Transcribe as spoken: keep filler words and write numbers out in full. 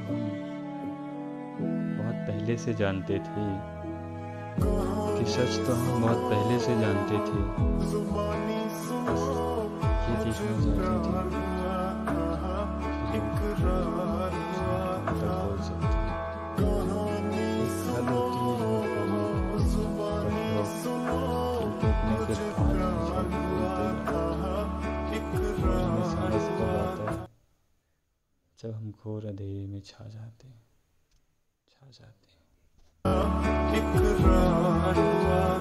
हम बहुत पहले से जानते थे कि सच तो हम बहुत पहले से जानते थे, बस ये देखना चाहते थे कि लोग अलग बोल सकते हैं। एक हद होती है लोग बट लोग दिल टूटने के बाद हमेशा बोलते हैं। और हमें समझ तब आता है जब हम घोर अंधेरे में छा जाते हैं छा जाते हैं।